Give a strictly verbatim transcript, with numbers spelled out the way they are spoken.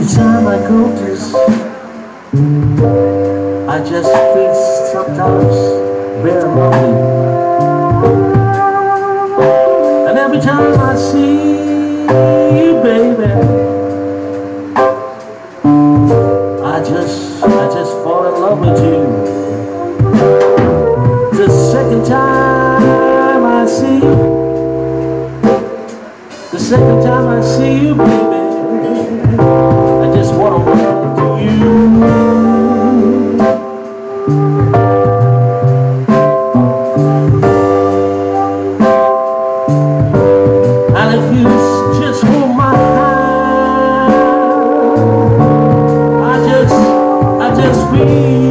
time I notice, I just feel sometimes very lonely. And every time I see you, baby, I just, I just fall in love with you. The second time I see you, the second time I see you, baby, I just wanna run to you. And if you just hold my hand, I just, I just feel